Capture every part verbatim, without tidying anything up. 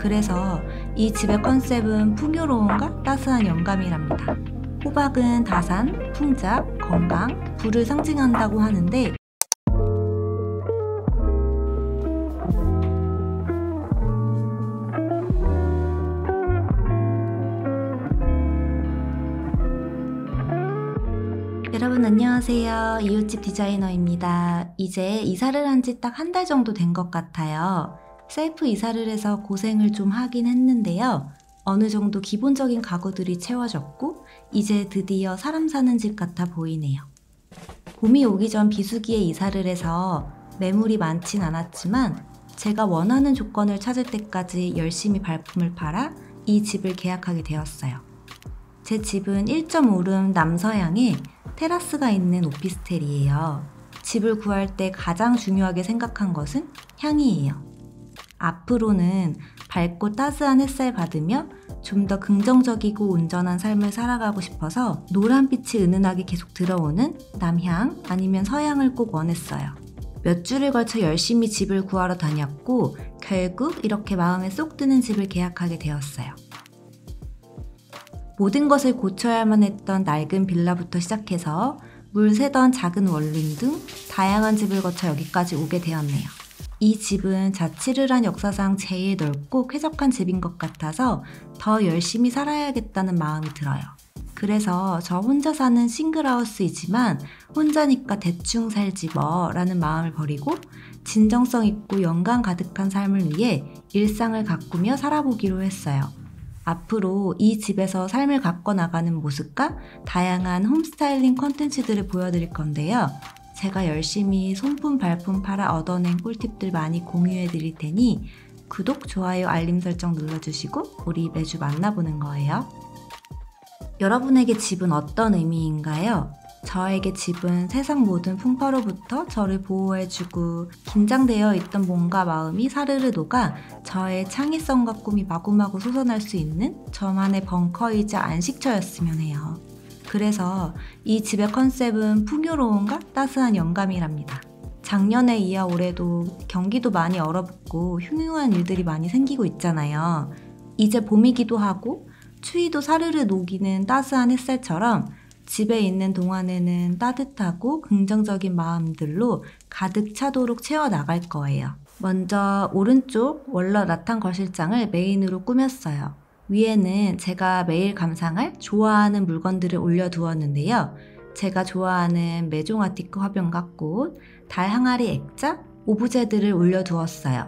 그래서 이 집의 컨셉은 풍요로움과 따스한 영감이랍니다. 호박은 다산, 풍작, 건강, 부를 상징한다고 하는데 여러분 안녕하세요. 이웃집 디자이너입니다. 이제 이사를 한 지 딱 한 달 정도 된 것 같아요. 셀프 이사를 해서 고생을 좀 하긴 했는데요. 어느 정도 기본적인 가구들이 채워졌고 이제 드디어 사람 사는 집 같아 보이네요. 봄이 오기 전 비수기에 이사를 해서 매물이 많진 않았지만 제가 원하는 조건을 찾을 때까지 열심히 발품을 팔아 이 집을 계약하게 되었어요. 제 집은 일 점 오 룸 남서향에 테라스가 있는 오피스텔이에요. 집을 구할 때 가장 중요하게 생각한 것은 향이에요. 앞으로는 밝고 따스한 햇살 받으며 좀 더 긍정적이고 온전한 삶을 살아가고 싶어서 노란빛이 은은하게 계속 들어오는 남향 아니면 서향을 꼭 원했어요. 몇 주를 걸쳐 열심히 집을 구하러 다녔고 결국 이렇게 마음에 쏙 드는 집을 계약하게 되었어요. 모든 것을 고쳐야만 했던 낡은 빌라부터 시작해서 물 새던 작은 원룸 등 다양한 집을 거쳐 여기까지 오게 되었네요. 이 집은 자취를 한 역사상 제일 넓고 쾌적한 집인 것 같아서 더 열심히 살아야겠다는 마음이 들어요. 그래서 저 혼자 사는 싱글하우스이지만 혼자니까 대충 살지 뭐 라는 마음을 버리고 진정성 있고 영감 가득한 삶을 위해 일상을 가꾸며 살아보기로 했어요. 앞으로 이 집에서 삶을 가꿔나가는 모습과 다양한 홈스타일링 컨텐츠들을 보여드릴 건데요. 제가 열심히 손품 발품 팔아 얻어낸 꿀팁들 많이 공유해 드릴 테니 구독, 좋아요, 알림 설정 눌러주시고 우리 매주 만나보는 거예요. 여러분에게 집은 어떤 의미인가요? 저에게 집은 세상 모든 풍파로부터 저를 보호해주고 긴장되어 있던 몸과 마음이 사르르 녹아 저의 창의성과 꿈이 마구마구 솟아날 수 있는 저만의 벙커이자 안식처였으면 해요. 그래서 이 집의 컨셉은 풍요로움과 따스한 영감이랍니다. 작년에 이어 올해도 경기도 많이 얼어붙고 흉흉한 일들이 많이 생기고 있잖아요. 이제 봄이기도 하고 추위도 사르르 녹이는 따스한 햇살처럼 집에 있는 동안에는 따뜻하고 긍정적인 마음들로 가득 차도록 채워나갈 거예요. 먼저 오른쪽 원러 라탄 거실장을 메인으로 꾸몄어요. 위에는 제가 매일 감상할 좋아하는 물건들을 올려두었는데요. 제가 좋아하는 메종 아티크 화병과 꽃, 달 항아리 액자, 오브제들을 올려두었어요.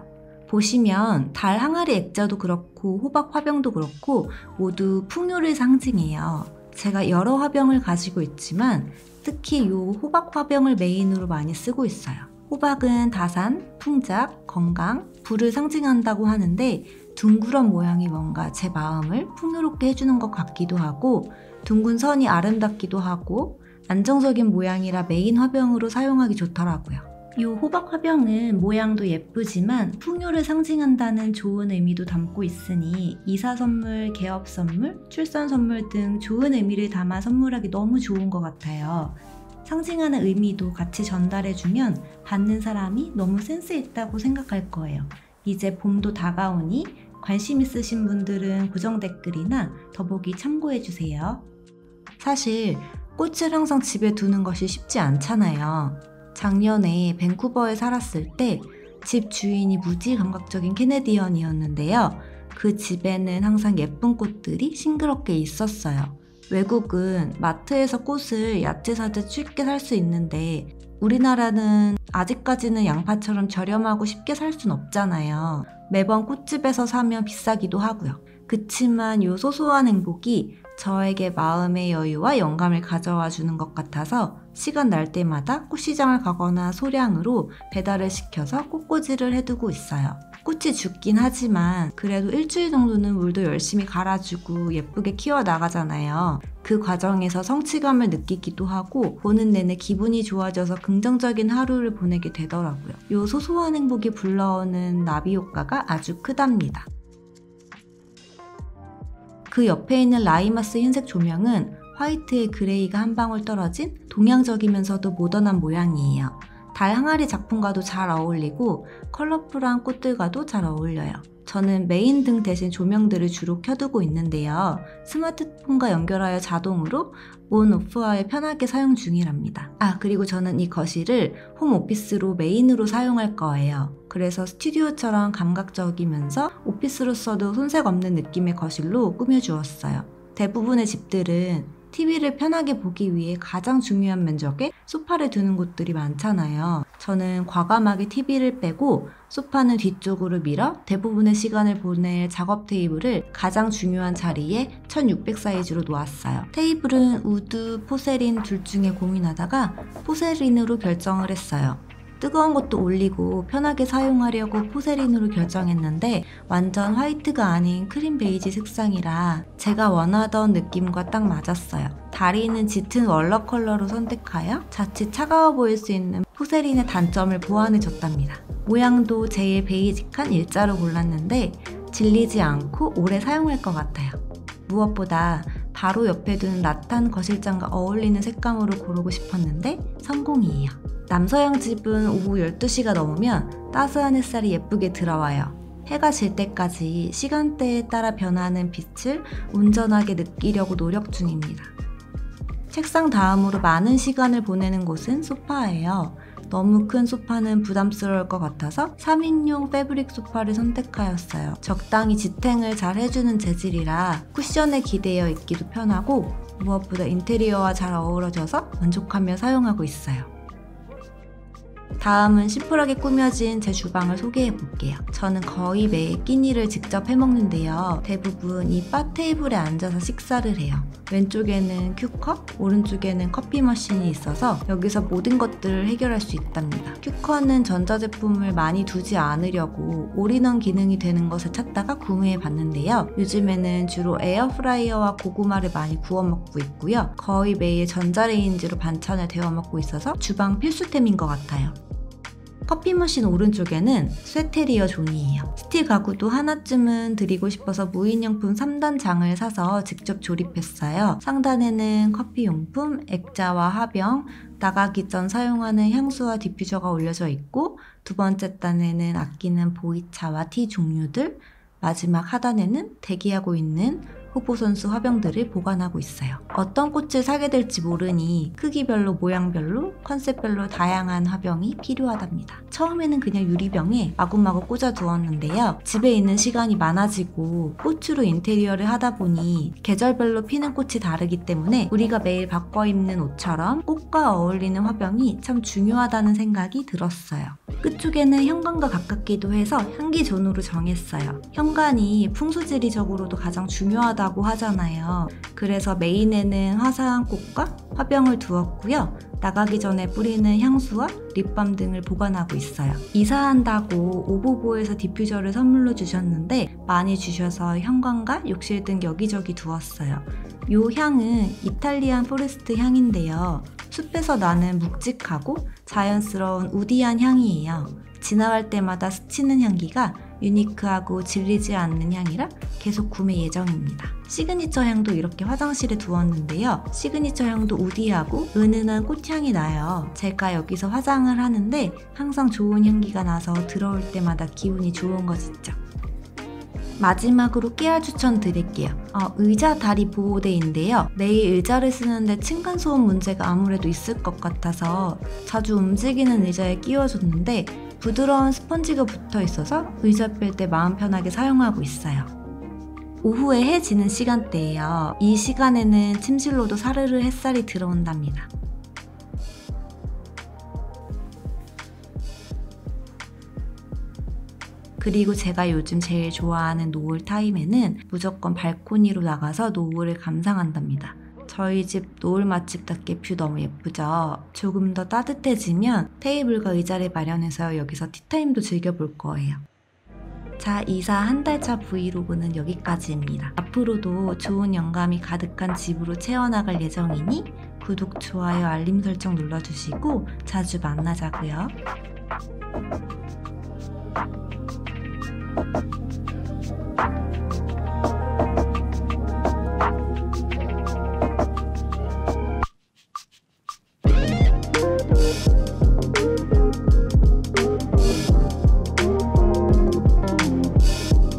보시면 달 항아리 액자도 그렇고 호박 화병도 그렇고 모두 풍요를 상징해요. 제가 여러 화병을 가지고 있지만 특히 이 호박 화병을 메인으로 많이 쓰고 있어요. 호박은 다산, 풍작, 건강, 부를 상징한다고 하는데 둥그런 모양이 뭔가 제 마음을 풍요롭게 해주는 것 같기도 하고 둥근 선이 아름답기도 하고 안정적인 모양이라 메인 화병으로 사용하기 좋더라고요. 이 호박 화병은 모양도 예쁘지만 풍요를 상징한다는 좋은 의미도 담고 있으니 이사 선물, 개업 선물, 출산 선물 등 좋은 의미를 담아 선물하기 너무 좋은 것 같아요. 상징하는 의미도 같이 전달해주면 받는 사람이 너무 센스 있다고 생각할 거예요. 이제 봄도 다가오니 관심 있으신 분들은 고정 댓글이나 더보기 참고해주세요. 사실 꽃을 항상 집에 두는 것이 쉽지 않잖아요. 작년에 밴쿠버에 살았을 때 집 주인이 무지 감각적인 캐네디언이었는데요. 그 집에는 항상 예쁜 꽃들이 싱그럽게 있었어요. 외국은 마트에서 꽃을 야채 사듯 쉽게 살 수 있는데 우리나라는 아직까지는 양파처럼 저렴하고 쉽게 살 순 없잖아요. 매번 꽃집에서 사면 비싸기도 하고요. 그치만 이 소소한 행복이 저에게 마음의 여유와 영감을 가져와 주는 것 같아서 시간 날 때마다 꽃시장을 가거나 소량으로 배달을 시켜서 꽃꽂이를 해두고 있어요. 꽃이 죽긴 하지만 그래도 일주일 정도는 물도 열심히 갈아주고 예쁘게 키워나가잖아요. 그 과정에서 성취감을 느끼기도 하고 보는 내내 기분이 좋아져서 긍정적인 하루를 보내게 되더라고요. 이 소소한 행복이 불러오는 나비 효과가 아주 크답니다. 그 옆에 있는 라이마스 흰색 조명은 화이트에 그레이가 한 방울 떨어진 동양적이면서도 모던한 모양이에요. 달 항아리 작품과도 잘 어울리고 컬러풀한 꽃들과도 잘 어울려요. 저는 메인 등 대신 조명들을 주로 켜두고 있는데요. 스마트폰과 연결하여 자동으로 온, 오프하여 편하게 사용 중이랍니다. 아, 그리고 저는 이 거실을 홈 오피스로 메인으로 사용할 거예요. 그래서 스튜디오처럼 감각적이면서 오피스로서도 손색 없는 느낌의 거실로 꾸며주었어요. 대부분의 집들은 티비를 편하게 보기 위해 가장 중요한 면적에 소파를 두는 곳들이 많잖아요. 저는 과감하게 티비를 빼고 소파는 뒤쪽으로 밀어 대부분의 시간을 보낼 작업 테이블을 가장 중요한 자리에 천육백 사이즈로 놓았어요. 테이블은 우드, 포세린 둘 중에 고민하다가 포세린으로 결정을 했어요. 뜨거운 것도 올리고 편하게 사용하려고 포세린으로 결정했는데 완전 화이트가 아닌 크림 베이지 색상이라 제가 원하던 느낌과 딱 맞았어요. 다리는 짙은 월러 컬러로 선택하여 자칫 차가워 보일 수 있는 포세린의 단점을 보완해줬답니다. 모양도 제일 베이직한 일자로 골랐는데 질리지 않고 오래 사용할 것 같아요. 무엇보다 바로 옆에 두는 라탄 거실장과 어울리는 색감으로 고르고 싶었는데 성공이에요. 남서양 집은 오후 열두 시가 넘으면 따스한 햇살이 예쁘게 들어와요. 해가 질 때까지 시간대에 따라 변하는 빛을 온전하게 느끼려고 노력 중입니다. 책상 다음으로 많은 시간을 보내는 곳은 소파예요. 너무 큰 소파는 부담스러울 것 같아서 삼 인용 패브릭 소파를 선택하였어요. 적당히 지탱을 잘 해주는 재질이라 쿠션에 기대어 있기도 편하고 무엇보다 인테리어와 잘 어우러져서 만족하며 사용하고 있어요. 다음은 심플하게 꾸며진 제 주방을 소개해 볼게요. 저는 거의 매일 끼니를 직접 해먹는데요. 대부분 이 바 테이블에 앉아서 식사를 해요. 왼쪽에는 큐컵, 오른쪽에는 커피 머신이 있어서 여기서 모든 것들을 해결할 수 있답니다. 큐커는 전자제품을 많이 두지 않으려고 올인원 기능이 되는 것을 찾다가 구매해 봤는데요. 요즘에는 주로 에어프라이어와 고구마를 많이 구워 먹고 있고요. 거의 매일 전자레인지로 반찬을 데워 먹고 있어서 주방 필수템인 것 같아요. 커피 머신 오른쪽에는 쇠테리어 존이에요. 스틸 가구도 하나쯤은 드리고 싶어서 무인용품 삼 단장을 사서 직접 조립했어요. 상단에는 커피용품, 액자와 화병, 나가기 전 사용하는 향수와 디퓨저가 올려져 있고 두 번째 단에는 아끼는 보이차와 티 종류들, 마지막 하단에는 대기하고 있는 후보 선수 화병들을 보관하고 있어요. 어떤 꽃을 사게 될지 모르니 크기별로 모양별로 컨셉별로 다양한 화병이 필요하답니다. 처음에는 그냥 유리병에 마구마구 꽂아 두었는데요. 집에 있는 시간이 많아지고 꽃으로 인테리어를 하다 보니 계절별로 피는 꽃이 다르기 때문에 우리가 매일 바꿔 입는 옷처럼 꽃과 어울리는 화병이 참 중요하다는 생각이 들었어요. 끝쪽에는 현관과 가깝기도 해서 향기존으로 정했어요. 현관이 풍수지리적으로도 가장 중요하다고 하잖아요. 그래서 메인에는 화사한 꽃과 화병을 두었고요. 나가기 전에 뿌리는 향수와 립밤 등을 보관하고 있어요. 이사한다고 오보보에서 디퓨저를 선물로 주셨는데 많이 주셔서 현관과 욕실 등 여기저기 두었어요. 이 향은 이탈리안 포레스트 향인데요. 숲에서 나는 묵직하고 자연스러운 우디한 향이에요. 지나갈 때마다 스치는 향기가 유니크하고 질리지 않는 향이라 계속 구매 예정입니다. 시그니처 향도 이렇게 화장실에 두었는데요. 시그니처 향도 우디하고 은은한 꽃향이 나요. 제가 여기서 화장을 하는데 항상 좋은 향기가 나서 들어올 때마다 기분이 좋은 것 있죠. 마지막으로 깨알 추천 드릴게요. 어, 의자 다리 보호대인데요. 매일 의자를 쓰는데 층간소음 문제가 아무래도 있을 것 같아서 자주 움직이는 의자에 끼워줬는데 부드러운 스펀지가 붙어 있어서 의자 뺄 때 마음 편하게 사용하고 있어요. 오후에 해 지는 시간대예요. 이 시간에는 침실로도 사르르 햇살이 들어온답니다. 그리고 제가 요즘 제일 좋아하는 노을 타임에는 무조건 발코니로 나가서 노을을 감상한답니다. 저희 집 노을 맛집답게 뷰 너무 예쁘죠? 조금 더 따뜻해지면 테이블과 의자를 마련해서 여기서 티타임도 즐겨볼 거예요. 자, 이사 한 달 차 브이로그는 여기까지입니다. 앞으로도 좋은 영감이 가득한 집으로 채워나갈 예정이니 구독, 좋아요, 알림 설정 눌러주시고 자주 만나자고요.